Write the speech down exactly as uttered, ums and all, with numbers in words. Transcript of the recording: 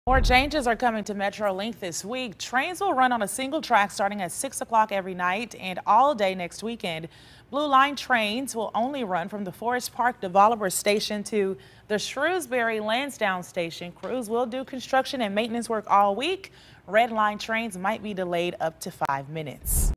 More changes are coming to MetroLink this week. Trains will run on a single track starting at six o'clock every night and all day next weekend. Blue Line trains will only run from the Forest Park Developer Station to the Shrewsbury Lansdowne Station. Crews will do construction and maintenance work all week. Red Line trains might be delayed up to five minutes.